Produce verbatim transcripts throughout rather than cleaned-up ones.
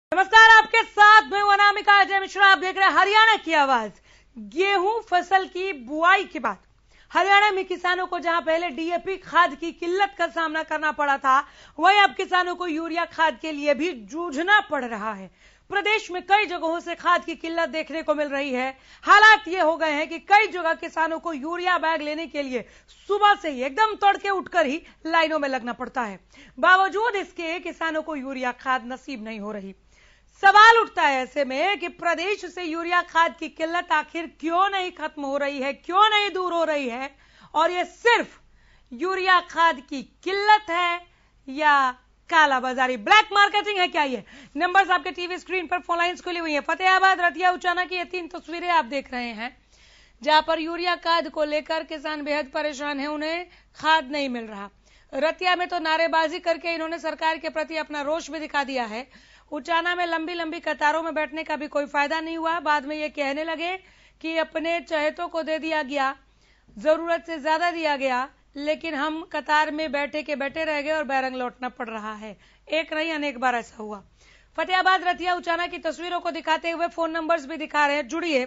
नमस्कार, आपके साथ मैं हूं अनामिका अजय मिश्रा। आप देख रहे हैं हरियाणा की आवाज। गेहूं फसल की बुआई के बाद हरियाणा में किसानों को जहां पहले डीएपी खाद की किल्लत का सामना करना पड़ा था, वहीं अब किसानों को यूरिया खाद के लिए भी जूझना पड़ रहा है। प्रदेश में कई जगहों से खाद की किल्लत देखने को मिल रही है। हालात ये हो गए हैं कि कई जगह किसानों को यूरिया बैग लेने के लिए सुबह से ही एकदम तड़के उठकर ही लाइनों में लगना पड़ता है। बावजूद इसके किसानों को यूरिया खाद नसीब नहीं हो रही। सवाल उठता है ऐसे में कि प्रदेश से यूरिया खाद की किल्लत आखिर क्यों नहीं खत्म हो रही है, क्यों नहीं दूर हो रही है, और ये सिर्फ यूरिया खाद की किल्लत है या कालाबाजारी, ब्लैक मार्केटिंग है क्या? ये नंबर्स आपके टीवी स्क्रीन पर फोन लाइन्स खुली हुई है। फतेहाबाद, रतिया, उचाना की ये तीन तस्वीरें आप देख रहे हैं, जहां पर यूरिया खाद को लेकर किसान बेहद परेशान है, उन्हें खाद नहीं मिल रहा। रतिया में तो नारेबाजी करके इन्होंने सरकार के प्रति अपना रोष भी दिखा दिया है। उचाना में लंबी लंबी कतारों में बैठने का भी कोई फायदा नहीं हुआ। बाद में ये कहने लगे कि अपने चहेतों को दे दिया गया, जरूरत से ज्यादा दिया गया, लेकिन हम कतार में बैठे के बैठे रह गए और बैरंग लौटना पड़ रहा है। एक नहीं अनेक बार ऐसा हुआ। फतेहाबाद, रतिया, उचाना की तस्वीरों को दिखाते हुए फोन नंबर्स भी दिखा रहे हैं। जुड़िए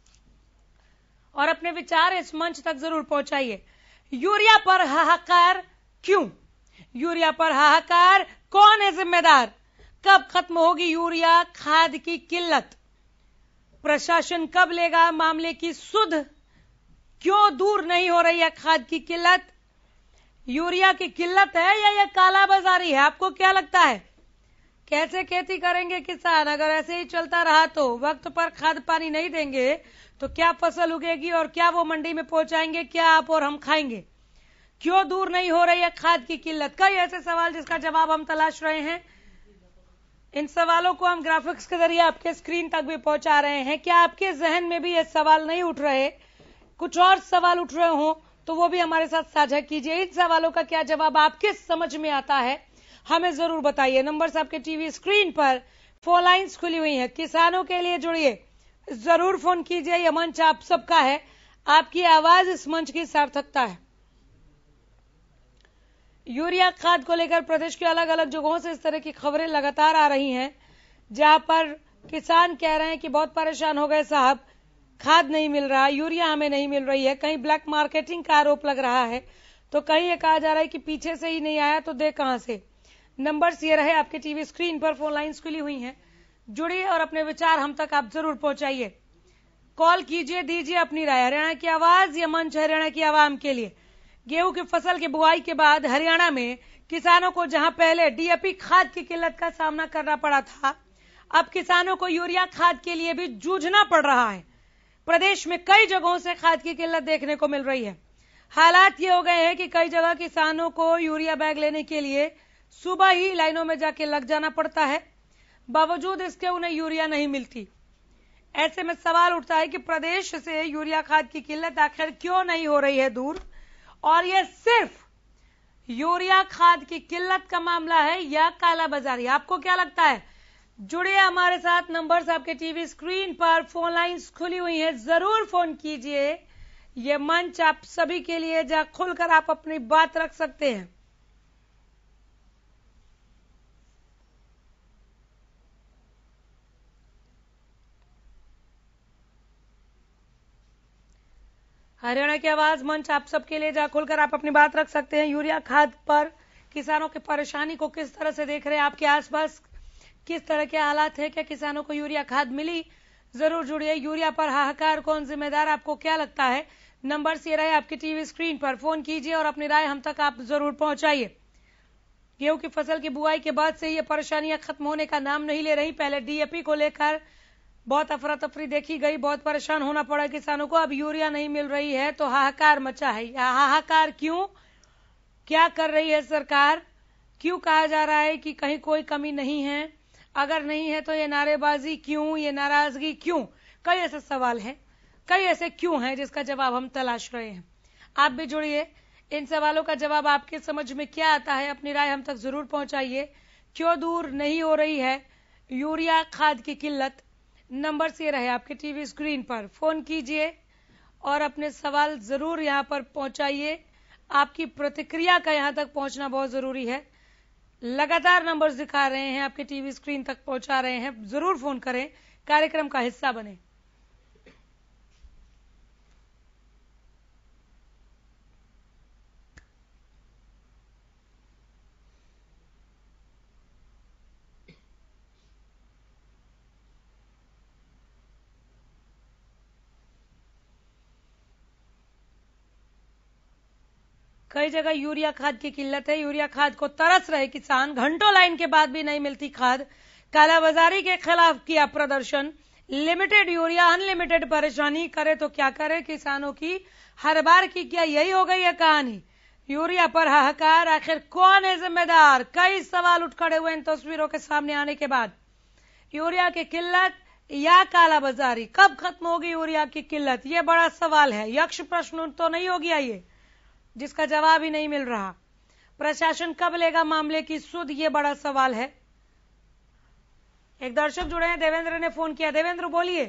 और अपने विचार इस मंच तक जरूर पहुंचाइए। यूरिया पर हाहाकार क्यों? यूरिया पर हाहाकार, कौन है जिम्मेदार? कब खत्म होगी यूरिया खाद की किल्लत? प्रशासन कब लेगा मामले की सुध? क्यों दूर नहीं हो रही है खाद की किल्लत? यूरिया की किल्लत है या यह कालाबाजारी है? आपको क्या लगता है? कैसे खेती करेंगे किसान? अगर ऐसे ही चलता रहा तो वक्त पर खाद पानी नहीं देंगे तो क्या फसल उगेगी और क्या वो मंडी में पहुंचाएंगे? क्या आप और हम खाएंगे? क्यों दूर नहीं हो रही है खाद की किल्लत? कई ऐसे सवाल जिसका जवाब हम तलाश रहे हैं। इन सवालों को हम ग्राफिक्स के जरिए आपके स्क्रीन तक भी पहुंचा रहे हैं। क्या आपके जहन में भी ये सवाल नहीं उठ रहे, कुछ और सवाल उठ रहे हो तो वो भी हमारे साथ साझा कीजिए। इन सवालों का क्या जवाब आपके समझ में आता है, हमें जरूर बताइए। नंबर्स आपके टीवी स्क्रीन पर, फोन लाइन्स खुली हुई है। किसानों के लिए जुड़िए, जरूर फोन कीजिए। यह मंच आप सबका है, आपकी आवाज इस मंच की सार्थकता है। यूरिया खाद को लेकर प्रदेश के अलग अलग जगहों से इस तरह की खबरें लगातार आ रही हैं, जहां पर किसान कह रहे हैं कि बहुत परेशान हो गए साहब, खाद नहीं मिल रहा, यूरिया हमें नहीं मिल रही है। कहीं ब्लैक मार्केटिंग का आरोप लग रहा है, तो कहीं ये कहा जा रहा है कि पीछे से ही नहीं आया तो दे कहां से। नंबर्स ये रहे आपके टीवी स्क्रीन पर, फोन लाइन्स खुली हुई हैं। जुड़िए और अपने विचार हम तक आप जरूर पहुंचाइए। कॉल कीजिए, दीजिए अपनी राय। हरियाणा की आवाज, ये मंच हरियाणा की आवाम के लिए। गेहूं की फसल की बुआई के बाद हरियाणा में किसानों को जहां पहले डीएपी खाद की किल्लत का सामना करना पड़ा था, अब किसानों को यूरिया खाद के लिए भी जूझना पड़ रहा है। प्रदेश में कई जगहों से खाद की किल्लत देखने को मिल रही है। हालात ये हो गए हैं कि कई जगह किसानों को यूरिया बैग लेने के लिए सुबह ही लाइनों में जाके लग जाना पड़ता है, बावजूद इसके उन्हें यूरिया नहीं मिलती। ऐसे में सवाल उठता है कि प्रदेश से यूरिया खाद की किल्लत आखिर क्यों नहीं हो रही है दूर, और यह सिर्फ यूरिया खाद की किल्लत का मामला है या कालाबाजारी? आपको क्या लगता है? जुड़िए हमारे साथ। नंबर्स आपके टीवी स्क्रीन पर, फोन लाइन्स खुली हुई हैं, जरूर फोन कीजिए। यह मंच आप सभी के लिए जहां खुलकर आप अपनी बात रख सकते हैं। हरियाणा की आवाज मंच आप सबके लिए जहां खुलकर आप अपनी बात रख सकते हैं। यूरिया खाद पर किसानों की परेशानी को किस तरह से देख रहे हैं? आपके आसपास किस तरह के हालात है? क्या किसानों को यूरिया खाद मिली? जरूर जुड़िए। यूरिया पर हाहाकार, कौन जिम्मेदार? आपको क्या लगता है? नंबर से रहे आपकी टीवी स्क्रीन पर, फोन कीजिए और अपनी राय हम तक आप जरूर पहुंचाइए। गेहूं की फसल की बुआई के बाद से ये परेशानियां खत्म होने का नाम नहीं ले रही। पहले डीएपी को लेकर बहुत अफरा तफरी देखी गई, बहुत परेशान होना पड़ा किसानों को। अब यूरिया नहीं मिल रही है तो हाहाकार मचा है। हाहाकार क्यों? क्या कर रही है सरकार? क्यों कहा जा रहा है कि कहीं कोई कमी नहीं है? अगर नहीं है तो ये नारेबाजी क्यों, ये नाराजगी क्यों? कई ऐसे सवाल हैं, कई ऐसे क्यों हैं जिसका जवाब हम तलाश रहे हैं। आप भी जुड़िए। इन सवालों का जवाब आपके समझ में क्या आता है? अपनी राय हम तक जरूर पहुंचाइए। क्यों दूर नहीं हो रही है यूरिया खाद की किल्लत? नंबर से रहे आपके टीवी स्क्रीन पर, फोन कीजिए और अपने सवाल जरूर यहां पर पहुंचाइए। आपकी प्रतिक्रिया का यहां तक पहुंचना बहुत जरूरी है। लगातार नंबर्स दिखा रहे हैं, आपके टीवी स्क्रीन तक पहुंचा रहे हैं, जरूर फोन करें, कार्यक्रम का हिस्सा बने। कई जगह यूरिया खाद की किल्लत है, यूरिया खाद को तरस रहे किसान, घंटों लाइन के बाद भी नहीं मिलती खाद। कालाबाजारी के खिलाफ किया प्रदर्शन, लिमिटेड यूरिया अनलिमिटेड परेशानी, करे तो क्या करे किसानों की हर बार की क्या यही हो गई है कहानी। यूरिया पर हाहाकार, आखिर कौन है जिम्मेदार, कई सवाल उठ खड़े हुए इन तस्वीरों के सामने आने के बाद। यूरिया की किल्लत या कालाबाजारी, कब खत्म होगी यूरिया की किल्लत, ये बड़ा सवाल है। यक्ष प्रश्न तो नहीं हो गया ये, जिसका जवाब ही नहीं मिल रहा। प्रशासन कब लेगा मामले की सुध, ये बड़ा सवाल है। एक दर्शक जुड़े हैं, देवेंद्र ने फोन किया। देवेंद्र बोलिए।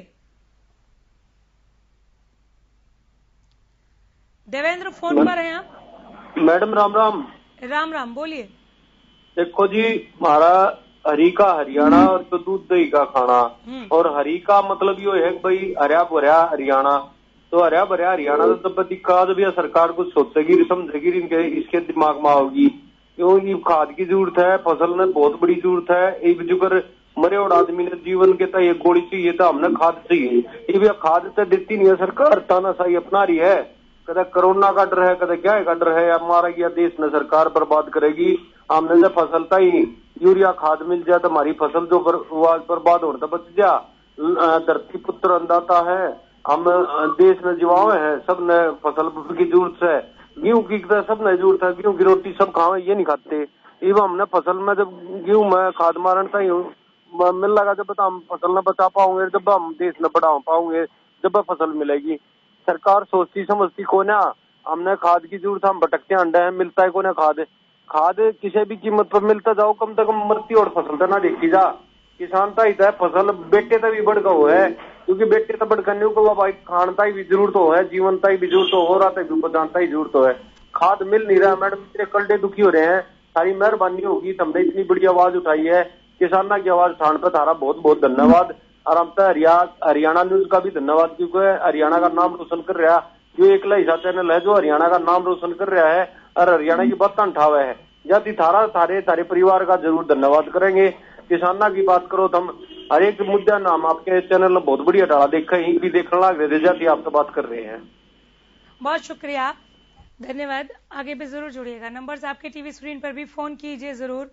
देवेंद्र फोन पर हैं आप? मैडम राम राम। राम राम, बोलिए। देखो जी, हमारा हरी का हरियाणा और तो दूध दही का खाना, और हरी का मतलब यो है भाई हरिया भरिया हरियाणा, तो हरिया भरिया हरियाणा तो तब दिक्कत भी सरकार कुछ सोचेगी समझेगी, इनके इसके दिमाग में आओगी क्यों। ये खाद की जरूरत है, फसल में बहुत बड़ी जरूरत है। एक जुगर मरे और आदमी ने जीवन के तय गोली चाहिए था, हमने खाद चाहिए, ये भी खाद तो देती नहीं है सरकार, तानाशाही अपना रही है। कदे कोरोना का डर है, कदे क्या का डर है, हमारा यह देश में सरकार बर्बाद करेगी। हमने जब फसल था ही यूरिया खाद मिल जाए तो हमारी फसल जो बर्बाद होने बच जा। धरती पुत्र अन्नदाता है, हम देश में जीवावे हैं, सब ने फसल की जरूरत है, गेहूं की सब ने जरूरत है, गेहूं की रोटी सब खावे, ये नहीं खाते। ये हमने फसल में जब गेहूं में खाद मारन था मिल लगा, जब हम फसल न बचा पाओगे, जब हम देश न बढ़ा पाओगे, जब फसल मिलेगी। सरकार सोचती समझती को ना, हमने खाद की जरूरत, हम भटकते अंडे हैं, मिलता है को ना खाद। खाद किसी भी कीमत पर मिलता जाओ, कम से कम मरती और फसल तो ना देखी जा। किसान तो ही फसल बेटे तक भी बढ़ गो है, क्योंकि बेटे तो बढ़ करने को भाई खानता ही भी जरूरत हो है, जीवनता ही भी जरूरत हो रहा था, जानता ही जरूरत हो है। खाद मिल नहीं रहा मैडम, इतने कल्डे दुखी हो रहे हैं। सारी मेहरबानी होगी, तुमने इतनी बड़ी आवाज उठाई है, किसाना की आवाज उठाने पर तारा बहुत बहुत धन्यवाद। और हम तो हरियाणा न्यूज का भी धन्यवाद, क्योंकि हरियाणा का नाम रोशन कर रहा, जो एकला ऐसा चैनल है जो हरियाणा का नाम रोशन कर रहा है और हरियाणा की बात उठावा है। यदि थारा थारे थारे परिवार का जरूर धन्यवाद करेंगे। किसाना की बात करो तो हम हर एक मुद्दा नाम आपके चैनल में बहुत बढ़िया डाला, देखा ही भी देखने लग रहे जाती आप तो बात कर रहे हैं। बहुत शुक्रिया, धन्यवाद। आगे भी जरूर जुड़िएगा, नंबर्स आपके टीवी स्क्रीन पर भी फोन कीजिए, जरूर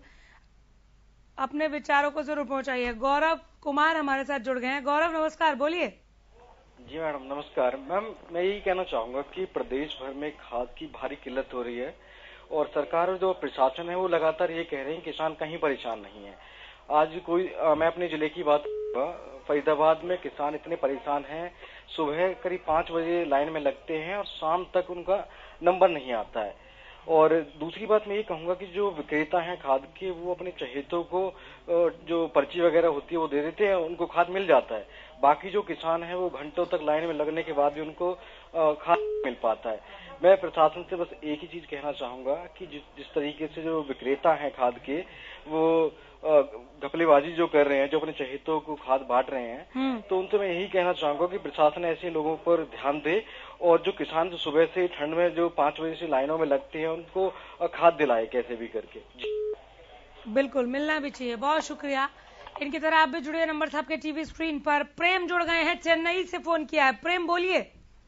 अपने विचारों को जरूर पहुंचाइए। गौरव कुमार हमारे साथ जुड़ गए हैं। गौरव नमस्कार, बोलिए। जी मैडम नमस्कार। मैम मैं यही कहना चाहूंगा कि प्रदेश भर में खाद की भारी किल्लत हो रही है और सरकार और जो प्रशासन है वो लगातार ये कह रहे हैं किसान कहीं परेशान नहीं है। आज कोई आ, मैं अपने जिले की बात करूंगा, फरीदाबाद में किसान इतने परेशान हैं, सुबह करीब पांच बजे लाइन में लगते हैं और शाम तक उनका नंबर नहीं आता है। और दूसरी बात मैं ये कहूंगा कि जो विक्रेता हैं खाद के, वो अपने चहेतों को जो पर्ची वगैरह होती है वो दे देते हैं, उनको खाद मिल जाता है। बाकी जो किसान हैं वो घंटों तक लाइन में लगने के बाद भी उनको खाद मिल पाता है। मैं प्रशासन से बस एक ही चीज कहना चाहूंगा कि जिस जिस तरीके से जो विक्रेता हैं खाद के, वो घपलेबाजी जो कर रहे हैं, जो अपने चहेतों को खाद बांट रहे हैं, तो उनसे मैं यही कहना चाहूंगा कि प्रशासन ऐसे लोगों पर ध्यान दे और जो किसान जो सुबह से ठंड में जो पांच बजे से लाइनों में लगते हैं उनको खाद दिलाए कैसे भी करके। बिल्कुल मिलना भी चाहिए। बहुत शुक्रिया। इनकी तरह आप भी जुड़े, नंबर आपके टीवी स्क्रीन पर। प्रेम जुड़ गए हैं, चेन्नई से फोन किया है। प्रेम बोलिए।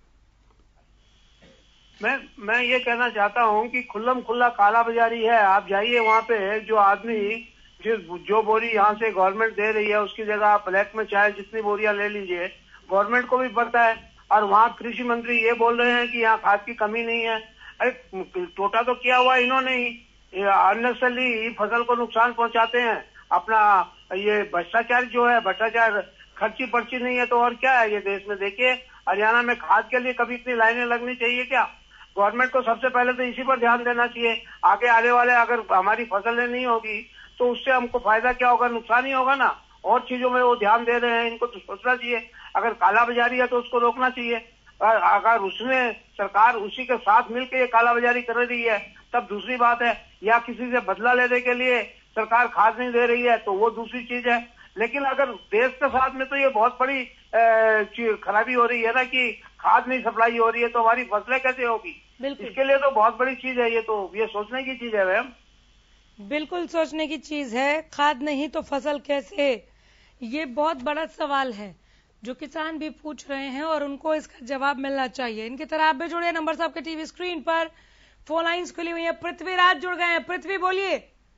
मैं मैं ये कहना चाहता हूँ कि खुल्लम खुल्ला काला बाजारी है। आप जाइए वहाँ पे, जो आदमी जो जो बोरी यहाँ से गवर्नमेंट दे रही है उसकी जगह आप ब्लैक में चाहे जितनी बोरियां ले लीजिए, गवर्नमेंट को भी पता है। और वहाँ कृषि मंत्री ये बोल रहे हैं कि यहाँ खाद की कमी नहीं है। अरे टोटा तो किया हुआ इन्होंने ही, अननेसेसरली फसल को नुकसान पहुंचाते हैं। अपना ये भ्रष्टाचार जो है, भ्रष्टाचार, खर्ची पर्ची नहीं है तो और क्या है ये देश में। देखिए हरियाणा में खाद के लिए कभी इतनी लाइनें लगनी चाहिए क्या? गवर्नमेंट को सबसे पहले तो इसी पर ध्यान देना चाहिए। आगे आने वाले अगर हमारी फसलें नहीं होगी तो उससे हमको फायदा क्या होगा? नुकसान ही होगा ना। और चीजों में वो ध्यान दे रहे हैं, इनको तो सोचना चाहिए। अगर काला बाजारी है तो उसको रोकना चाहिए। अगर उसमें सरकार उसी के साथ मिलकर ये काला बाजारी कर रही है तब दूसरी बात है, या किसी से बदला लेने के लिए सरकार खाद नहीं दे रही है तो वो दूसरी चीज है। लेकिन अगर देश के साथ में तो ये बहुत बड़ी खराबी हो रही है ना कि खाद नहीं सप्लाई हो रही है तो हमारी फसलें कैसे होगी। इसके लिए तो बहुत बड़ी चीज है, ये तो ये सोचने की चीज है मैम। बिल्कुल सोचने की चीज है, खाद नहीं तो फसल कैसे, ये बहुत बड़ा सवाल है जो किसान भी पूछ रहे हैं और उनको इसका जवाब मिलना चाहिए। इनकी तरह आप भी जुड़े, नंबर साहब के टीवी स्क्रीन पर फोन लाइन्स खुली हुई है। पृथ्वीराज जुड़ गए हैं, पृथ्वी बोलिए।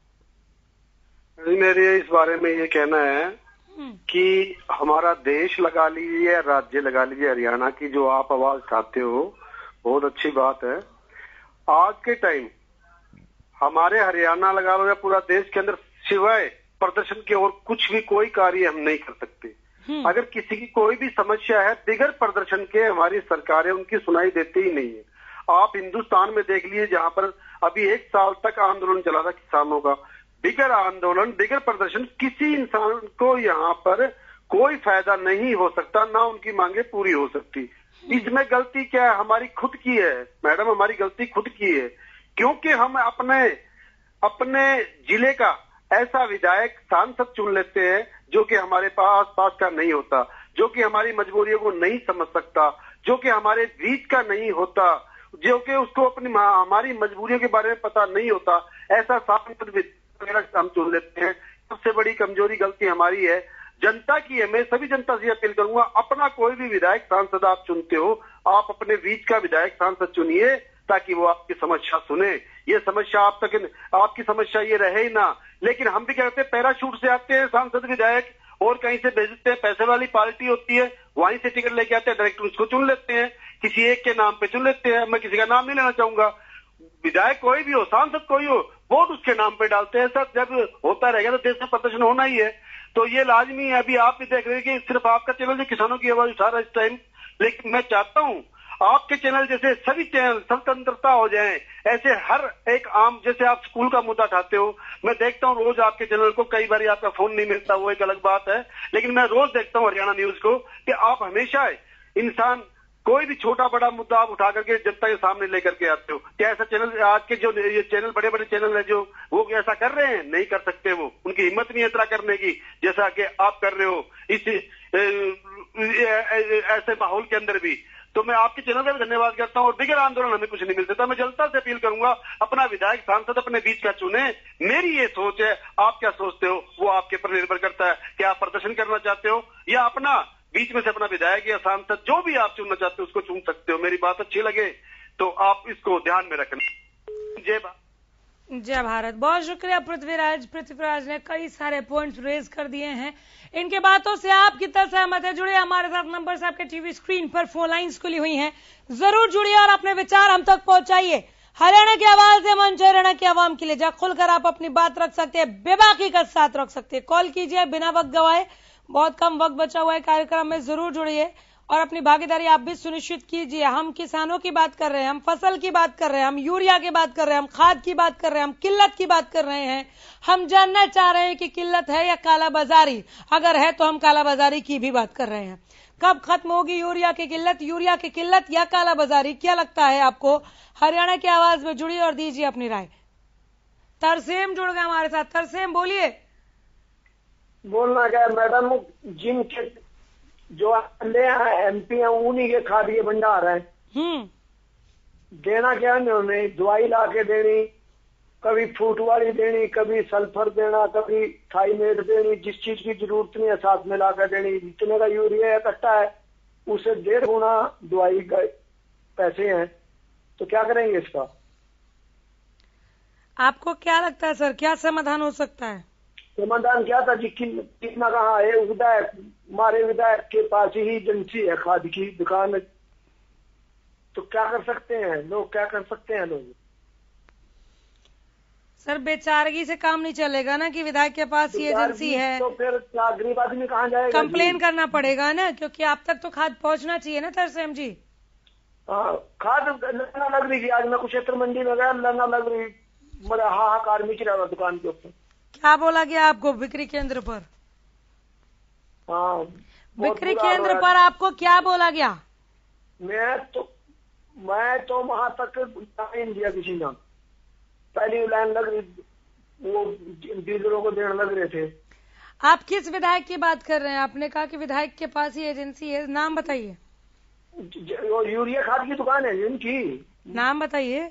मेरे इस बारे में ये कहना है कि हमारा देश लगा लीजिए, राज्य लगा लीजिए, हरियाणा की जो आप आवाज उठाते हो बहुत अच्छी बात है। आज के टाइम हमारे हरियाणा लगा लो या पूरा देश के अंदर सिवाय प्रदर्शन के और कुछ भी कोई कार्य हम नहीं कर सकते। अगर किसी की कोई भी समस्या है बिगैर प्रदर्शन के हमारी सरकारें उनकी सुनाई देती ही नहीं है। आप हिंदुस्तान में देख लीजिए जहां पर अभी एक साल तक आंदोलन चला था किसानों का, बिगैर आंदोलन बिगैर प्रदर्शन किसी इंसान को यहाँ पर कोई फायदा नहीं हो सकता, ना उनकी मांगे पूरी हो सकती। इसमें गलती क्या है? हमारी खुद की है मैडम, हमारी गलती खुद की है क्योंकि हम अपने अपने जिले का ऐसा विधायक सांसद चुन लेते हैं जो कि हमारे पास पास का नहीं होता, जो कि हमारी मजबूरियों को नहीं समझ सकता, जो कि हमारे बीच का नहीं होता, जो कि उसको अपनी हमारी मजबूरियों के बारे में पता नहीं होता, ऐसा सांसद वगैरह हम चुन लेते हैं। सबसे बड़ी कमजोरी गलती हमारी है, जनता की है। मैं सभी जनता से अपील करूंगा, अपना कोई भी विधायक सांसद आप चुनते हो, आप अपने बीच का विधायक सांसद चुनिए ताकि वो आपकी समस्या सुने। ये समस्या आप तक, आपकी समस्या ये रहे ही ना। लेकिन हम भी कहते हैं पैराशूट से आते हैं सांसद विधायक और कहीं से भेजते हैं, पैसे वाली पार्टी होती है वहीं से टिकट लेके आते हैं, डायरेक्ट उसको चुन लेते हैं, किसी एक के नाम पे चुन लेते हैं। मैं किसी का नाम नहीं लेना चाहूंगा, विधायक कोई भी हो, सांसद कोई हो, वोट उसके नाम पे डालते हैं। सर जब होता रहेगा तो देश में प्रदर्शन होना ही है, तो ये लाजमी है। अभी आप भी देख रहे हैं कि सिर्फ आपका चैनल जो किसानों की आवाज उठा रहा है इस टाइम, लेकिन मैं चाहता हूं आपके चैनल जैसे सभी चैनल स्वतंत्रता हो जाए, ऐसे हर एक आम, जैसे आप स्कूल का मुद्दा उठाते हो, मैं देखता हूं रोज आपके चैनल को, कई बार आपका फोन नहीं मिलता वो एक अलग बात है, लेकिन मैं रोज देखता हूं हरियाणा न्यूज को कि आप हमेशा इंसान कोई भी छोटा बड़ा मुद्दा आप उठा करके जनता के सामने लेकर के आते हो। क्या ऐसा चैनल आज के जो ये चैनल बड़े बड़े चैनल है जो वो ऐसा कर रहे हैं? नहीं कर सकते, वो उनकी हिम्मत नहीं है इतना करने की जैसा कि आप कर रहे हो इस ऐसे माहौल के अंदर भी। तो मैं आपके चैनल का भी धन्यवाद करता हूं और बिगैर आंदोलन हमें कुछ नहीं मिल सकता। मैं जनता से अपील करूंगा अपना विधायक सांसद अपने बीच का चुने। मेरी ये सोच है, आप क्या सोचते हो वो आपके पर निर्भर करता है कि आप प्रदर्शन करना चाहते हो या अपना बीच में से अपना विधायक या सांसद जो भी आप चुनना चाहते हो उसको चुन सकते हो। मेरी बात अच्छी लगे तो आप इसको ध्यान में रखना। जय भारत। जय भारत। बहुत शुक्रिया पृथ्वीराज। पृथ्वीराज ने कई सारे पॉइंट्स रेज कर दिए हैं, इनके बातों से आप कितना सहमत है? जुड़िए हमारे साथ, नंबर से आपके टीवी स्क्रीन पर फोन लाइन्स खुली हुई हैं, जरूर जुड़िए और अपने विचार हम तक पहुंचाइए। हरियाणा की आवाज है, मंच हरियाणा की आवाम के लिए, जहां खुलकर आप अपनी बात रख सकते हैं, बेबाकी का साथ रख सकते हैं। कॉल कीजिए बिना वक्त गवाए, बहुत कम वक्त बचा हुआ है कार्यक्रम में, जरूर जुड़िए और अपनी भागीदारी आप भी सुनिश्चित कीजिए। हम किसानों की बात कर रहे हैं, हम फसल की बात कर रहे हैं, हम यूरिया की बात कर रहे हैं, हम खाद की बात कर रहे हैं, हम किल्लत की बात कर रहे हैं। हम जानना चाह रहे हैं कि किल्लत है या कालाबाजारी, अगर है तो हम कालाबाजारी की भी बात कर रहे हैं। कब खत्म होगी यूरिया की किल्लत, यूरिया की किल्लत या कालाबाजारी, क्या लगता है आपको? हरियाणा की आवाज में जुड़िए और दीजिए अपनी राय। तरसेम जुड़ गए हमारे साथ। तरसेम बोलिए। बोलना क्या मैडम, जिनके जो एमपी हैं उन्हीं के खाद के भंडार है, देना क्या उन्होंने? दवाई ला के देनी, कभी फूट वाली देनी, कभी सल्फर देना, कभी थाइमेट देनी, जिस चीज की जरूरत नहीं है साथ में ला कर देनी। जितने का यूरिया इकट्ठा है उसे डेढ़ गुना दवाई का पैसे हैं, तो क्या करेंगे इसका? आपको क्या लगता है सर, क्या समाधान हो सकता है? समाधान क्या था जी, कितना कहाँ है? विधायक, हमारे विधायक के पास ही एजेंसी है खाद की दुकान, तो क्या कर सकते हैं लोग? क्या कर सकते हैं लोग? सर बेचारगी से काम नहीं चलेगा ना कि विधायक के पास ही एजेंसी है, तो फिर गरीब आदमी कहाँ जाएगा? कंप्लेन करना पड़ेगा ना, क्योंकि आप तक तो खाद पहुंचना चाहिए ना तरसेम जी। हाँ, खाद लंगा लग रही थी। आज मैं कुशेत्र मंडी में गया, लंगा लग रही, मेरा हाहाकार मिच रहा था दुकान के ऊपर। क्या बोला गया आपको बिक्री केंद्र पर? हाँ, बिक्री केंद्र पर आपको क्या बोला गया? मैं तो मैं तो वहां तक नहीं दिया किसी ने। पहली लाइन लग रही, वो डीलरों को देने लग रहे थे। आप किस विधायक की बात कर रहे हैं? आपने कहा कि विधायक के पास ही एजेंसी है, नाम बताइए। वो यूरिया खाद की दुकान है जिनकी, नाम बताइए।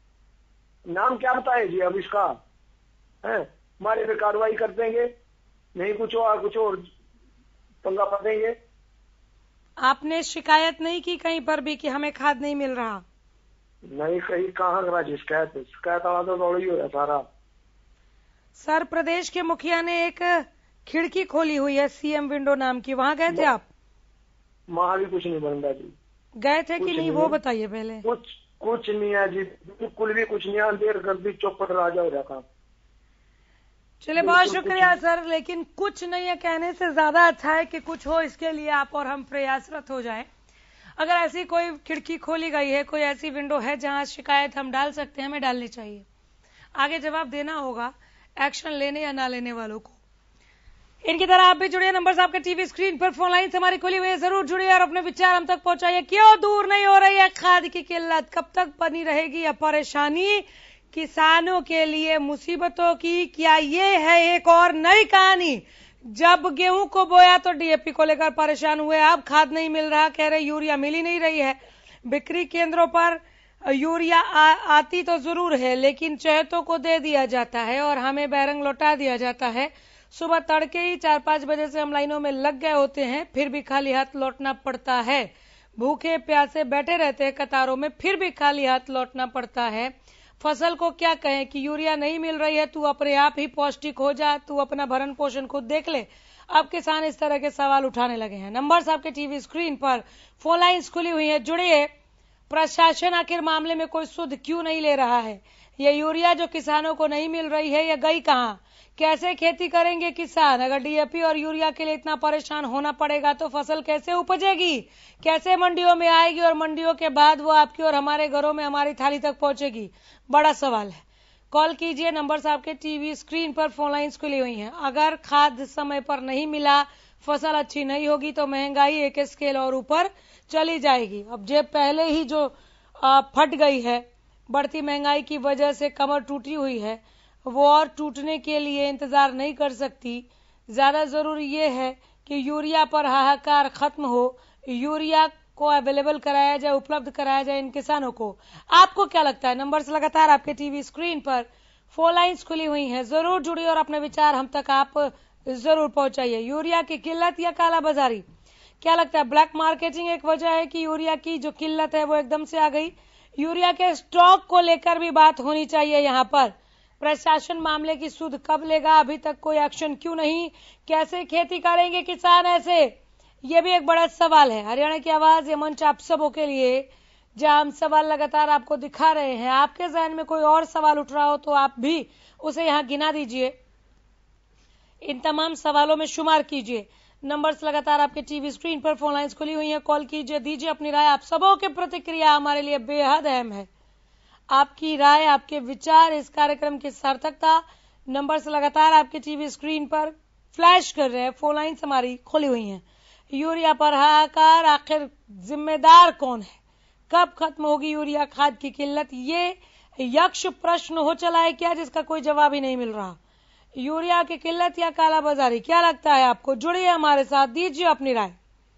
नाम क्या बताए जी अब इसका है? हमारे पे कार्रवाई कर देंगे, नहीं कुछ और कुछ और पंगा पड़ देंगे। आपने शिकायत नहीं की कहीं पर भी कि हमें खाद नहीं मिल रहा? नहीं, कहीं कहाँ करा जी शिकायत? शिकायत वाला तो दौड़ ही हो रहा सारा। सर, प्रदेश के मुखिया ने एक खिड़की खोली हुई है सीएम विंडो नाम की, वहाँ गए थे आप? वहाँ भी कुछ नहीं बन रहा जी। गए थे कि नहीं वो बताइए पहले। कुछ कुछ नहीं है जी, बिल्कुल भी कुछ नहीं है। देर कर दी, चौपट राजा हो रहा। चलिए, बहुत शुक्रिया सर, लेकिन कुछ नहीं है कहने से ज्यादा अच्छा है कि कुछ हो, इसके लिए आप और हम प्रयासरत हो जाएं। अगर ऐसी कोई खिड़की खोली गई है, कोई ऐसी विंडो है जहां शिकायत हम डाल सकते हैं, हमें डालनी चाहिए। आगे जवाब देना होगा एक्शन लेने या ना लेने वालों को। इनकी तरह आप भी जुड़िए। नंबर आपके टीवी स्क्रीन पर, फोन लाइन हमारी खुली हुई है, जरूर जुड़िए और अपने विचार हम तक पहुंचाइए। क्यों दूर नहीं हो रही है खाद की किल्लत? कब तक बनी रहेगी यह परेशानी किसानों के लिए मुसीबतों की? क्या ये है एक और नई कहानी? जब गेहूं को बोया तो डीएपी को लेकर परेशान हुए, अब खाद नहीं मिल रहा, कह रहे यूरिया मिल ही नहीं रही है। बिक्री केंद्रों पर यूरिया आ, आती तो जरूर है, लेकिन चहेतों को दे दिया जाता है और हमें बैरंग लौटा दिया जाता है। सुबह तड़के ही चार पांच बजे से हम लाइनों में लग गए होते हैं, फिर भी खाली हाथ लौटना पड़ता है। भूखे प्यासे बैठे रहते हैं कतारों में, फिर भी खाली हाथ लौटना पड़ता है। फसल को क्या कहें कि यूरिया नहीं मिल रही है, तू अपने आप ही पौष्टिक हो जा, तू अपना भरण पोषण खुद देख ले। अब किसान इस तरह के सवाल उठाने लगे हैं। नंबर्स आपके टीवी स्क्रीन पर, फोन लाइन्स खुली हुई है, जुड़िए। प्रशासन आखिर मामले में कोई सुध क्यों नहीं ले रहा है? ये यूरिया जो किसानों को नहीं मिल रही है, ये गई कहाँ? कैसे खेती करेंगे किसान? अगर डीएपी और यूरिया के लिए इतना परेशान होना पड़ेगा तो फसल कैसे उपजेगी, कैसे मंडियों में आएगी और मंडियों के बाद वो आपकी और हमारे घरों में हमारी थाली तक पहुंचेगी? बड़ा सवाल है। कॉल कीजिए। नंबर्स आपके टीवी स्क्रीन पर, फोन लाइन्स खुली हुई हैं। अगर खाद समय पर नहीं मिला, फसल अच्छी नहीं होगी तो महंगाई एक स्केल और ऊपर चली जाएगी। अब जेब पहले ही जो फट गई है, बढ़ती महंगाई की वजह से कमर टूटी हुई है, वो और टूटने के लिए इंतजार नहीं कर सकती। ज्यादा जरूरी ये है कि यूरिया पर हाहाकार खत्म हो, यूरिया को अवेलेबल कराया जाए, उपलब्ध कराया जाए इन किसानों को। आपको क्या लगता है? नंबर्स लगातार आपके टीवी स्क्रीन पर, फोन लाइन्स खुली हुई हैं, जरूर जुड़िए और अपने विचार हम तक आप जरूर पहुंचाइए। यूरिया की किल्लत या काला बाजारी? क्या लगता है ब्लैक मार्केटिंग एक वजह है कि यूरिया की जो किल्लत है वो एकदम से आ गई? यूरिया के स्टॉक को लेकर भी बात होनी चाहिए यहाँ पर। प्रशासन मामले की सुध कब लेगा? अभी तक कोई एक्शन क्यों नहीं? कैसे खेती करेंगे किसान ऐसे? ये भी एक बड़ा सवाल है। हरियाणा की आवाज, ये मंच आप सबों के लिए, जहां हम सवाल लगातार आपको दिखा रहे हैं। आपके जहन में कोई और सवाल उठ रहा हो तो आप भी उसे यहाँ गिना दीजिए, इन तमाम सवालों में शुमार कीजिए। नंबर्स लगातार आपके टीवी स्क्रीन पर, फोन लाइन्स खुली हुई है, कॉल कीजिए, दीजिए अपनी राय। आप सबों की प्रतिक्रिया हमारे लिए बेहद अहम है। आपकी राय, आपके विचार इस कार्यक्रम की सार्थकता। नंबर्स लगातार आपके टीवी स्क्रीन पर फ्लैश कर रहे हैं, फोन लाइन्स हमारी खुली हुई हैं। यूरिया पर हाहाकार, आखिर जिम्मेदार कौन है? कब खत्म होगी यूरिया खाद की किल्लत? ये यक्ष प्रश्न हो चला है क्या, जिसका कोई जवाब ही नहीं मिल रहा? यूरिया की किल्लत या काला बाजारी, क्या लगता है आपको? जुड़िए हमारे साथ, दीजिए अपनी राय।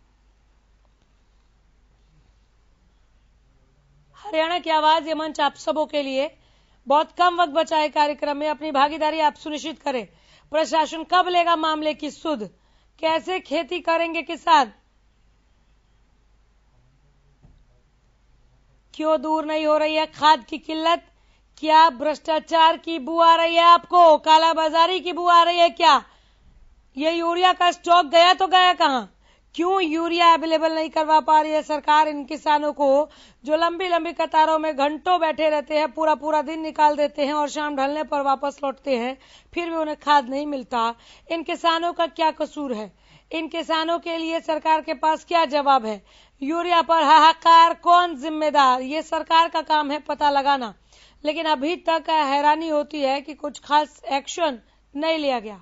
हरियाणा की आवाज, ये मंच आप सबों के लिए। बहुत कम वक्त बचा है कार्यक्रम में, अपनी भागीदारी आप सुनिश्चित करें। प्रशासन कब लेगा मामले की सुध? कैसे खेती करेंगे किसान? क्यों दूर नहीं हो रही है खाद की किल्लत? क्या भ्रष्टाचार की बू आ रही है आपको? काला बाजारी की बू आ रही है क्या? ये यूरिया का स्टॉक गया तो गया कहां? क्यों यूरिया अवेलेबल नहीं करवा पा रही है सरकार इन किसानों को, जो लंबी लंबी कतारों में घंटों बैठे रहते हैं, पूरा पूरा दिन निकाल देते हैं और शाम ढलने पर वापस लौटते हैं, फिर भी उन्हें खाद नहीं मिलता? इन किसानों का क्या कसूर है? इन किसानों के लिए सरकार के पास क्या जवाब है? यूरिया पर हाहाकार, कौन जिम्मेदार? ये सरकार का काम है पता लगाना, लेकिन अभी तक हैरानी होती है कि कुछ खास एक्शन नहीं लिया गया।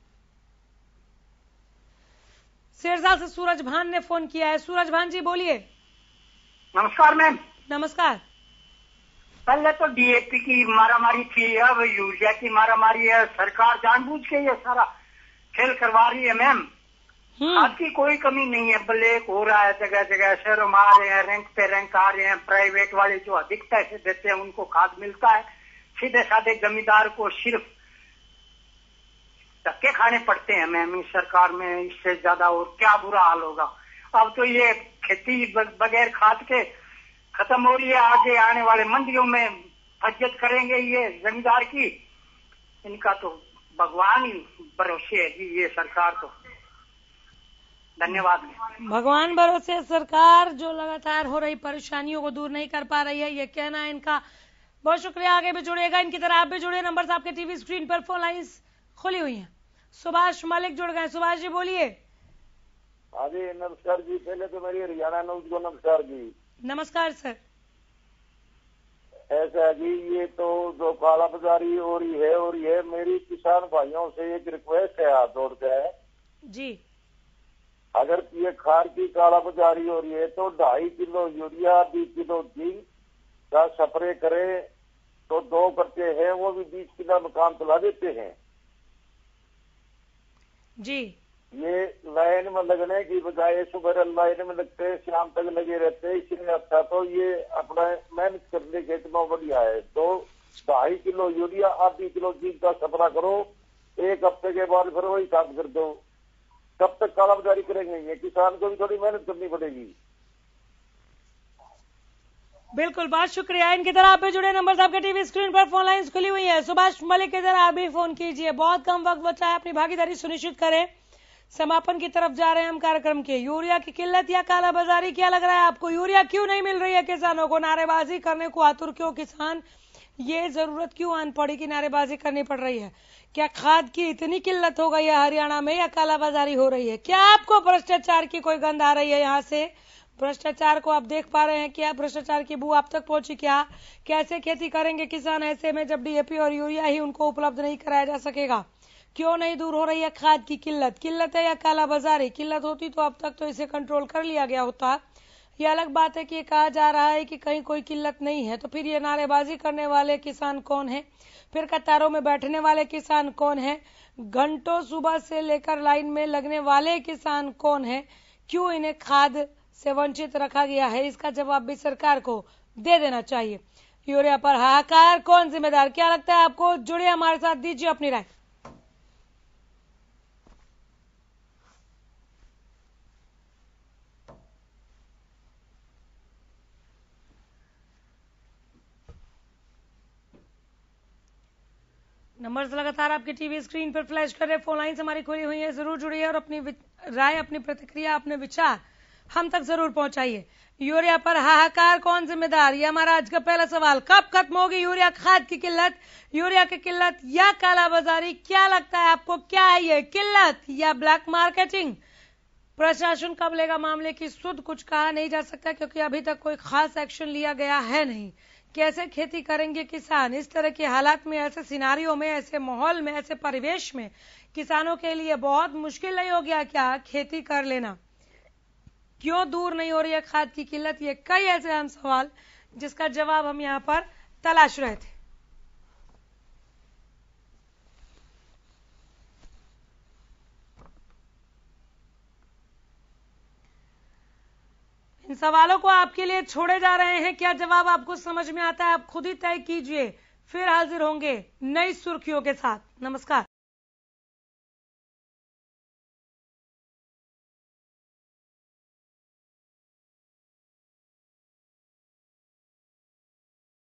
सिरसा से सूरज भान ने फोन किया है। सूरज भान जी बोलिए। नमस्कार मैम। नमस्कार। पहले तो डीएपी की मारामारी थी, अब यूरिया की मारामारी है। सरकार जानबूझ के ये सारा खेल करवा रही है मैम। खाद की कोई कमी नहीं है, ब्लैक हो रहा है जगह जगह, शहरों में आ रहे हैं, रैंक पे रैंक आ रहे हैं। प्राइवेट वाले जो अधिक पैसे देते हैं उनको खाद मिलता है, सीधे साधे जमींदार को सिर्फ धक्के खाने पड़ते हैं मैम इस सरकार में। इससे ज्यादा और क्या बुरा हाल होगा। अब तो ये खेती बगैर खाद के खत्म हो रही है। आगे आने वाले मंडियों में फज्जत करेंगे ये जमींदार की। इनका तो भगवान ही भरोसे है जी ये सरकार तो। धन्यवाद। भगवान भरोसे सरकार जो लगातार हो रही परेशानियों को दूर नहीं कर पा रही है, ये कहना है इनका। बहुत शुक्रिया। आगे भी जुड़ेगा, इनकी तरह आप भी जुड़े। नंबर आपके टीवी स्क्रीन पर, फोन लाइन्स खुली हुई हैं। सुभाष मलिक जुड़ गए। सुभाष जी बोलिए। हाँ जी नमस्कार जी। पहले तो मेरी हरियाणा न्यूज को नमस्कार जी। नमस्कार सर। ऐसा जी, ये तो जो काला बाजारी हो रही है और ये मेरी किसान भाइयों से एक रिक्वेस्ट है हाथ जोड़ के जी, अगर ये खाद की काला बाजारी हो रही है तो ढाई किलो यूरिया, बीस किलो जिंक का स्प्रे करे तो दो करते हैं वो भी बीस किलो में काम चला देते हैं जी। ये लाइन में लगने की बजाय सुबह लाइन में लगते शाम तक लगे रहते, इसलिए अच्छा तो ये अपना मेहनत करने के इतना बढ़िया है। तो ढाई किलो यूरिया, आधी किलो जिंक का स्प्रे करो, एक हफ्ते के बाद फिर वही काम कर दो। कब तक काला बाजारी करेंगे? ये किसान को भी थोड़ी मेहनत करनी पड़ेगी। बिल्कुल, बहुत शुक्रिया। इनकी तरह आप भी जुड़े। नंबर आपके टीवी स्क्रीन पर, फोन लाइन्स खुली हुई है। सुभाष मलिक की तरह आप भी फोन कीजिए। बहुत कम वक्त बचा है, अपनी भागीदारी सुनिश्चित करें। समापन की तरफ जा रहे हैं हम कार्यक्रम के। यूरिया की किल्लत या काला बाजारी, क्या लग रहा है आपको? यूरिया क्यों नहीं मिल रही है किसानों को? नारेबाजी करने को आतुर क्यों किसान? ये जरूरत क्यों आन पड़ी कि नारेबाजी करनी पड़ रही है? क्या खाद की इतनी किल्लत हो गई है हरियाणा में या काला बाजारी हो रही है? क्या आपको भ्रष्टाचार की कोई गंध आ रही है यहाँ से? भ्रष्टाचार को आप देख पा रहे हैं क्या? भ्रष्टाचार की बू आप तक पहुंची क्या? कैसे खेती करेंगे किसान ऐसे में जब डीएपी और यूरिया ही उनको उपलब्ध नहीं कराया जा सकेगा? क्यों नहीं दूर हो रही है खाद की किल्लत? किल्लत है या काला बाजारी? किल्लत होती तो अब तक तो इसे कंट्रोल कर लिया गया होता। ये अलग बात है कि ये कहा जा रहा है कि कहीं कोई किल्लत नहीं है, तो फिर ये नारेबाजी करने वाले किसान कौन है? फिर कतारों में बैठने वाले किसान कौन है? घंटों सुबह से लेकर लाइन में लगने वाले किसान कौन है? क्यों इन्हें खाद से वंचित रखा गया है? इसका जवाब भी सरकार को दे देना चाहिए। यूरिया पर हाहाकार कौन जिम्मेदार? क्या लगता है आपको? जुड़िए हमारे साथ, दीजिए अपनी राय। नंबर्स लगातार आपकी टीवी स्क्रीन पर फ्लैश कर रहे। फोन लाइन हमारी खुली हुई है, जरूर जुड़िए और अपनी राय, अपनी प्रतिक्रिया, अपने विचार हम तक जरूर पहुंचाइए। यूरिया पर हाहाकार कौन जिम्मेदार? ये हमारा आज का पहला सवाल। कब खत्म होगी यूरिया खाद की किल्लत? यूरिया की किल्लत या काला बाजारी? क्या लगता है आपको, क्या है ये, किल्लत या ब्लैक मार्केटिंग? प्रशासन कब लेगा मामले की सुध? कुछ कहा नहीं जा सकता क्योंकि अभी तक कोई खास एक्शन लिया गया है नहीं। कैसे खेती करेंगे किसान इस तरह के हालात में, ऐसे सिनारियों में, ऐसे माहौल में, ऐसे परिवेश में? किसानों के लिए बहुत मुश्किल नहीं हो गया क्या खेती कर लेना? क्यों दूर नहीं हो रही है खाद की किल्लत? ये कई ऐसे अहम सवाल जिसका जवाब हम यहाँ पर तलाश रहे थे। इन सवालों को आपके लिए छोड़े जा रहे हैं। क्या जवाब आपको समझ में आता है? आप खुद ही तय कीजिए। फिर हाजिर होंगे नई सुर्खियों के साथ। नमस्कार।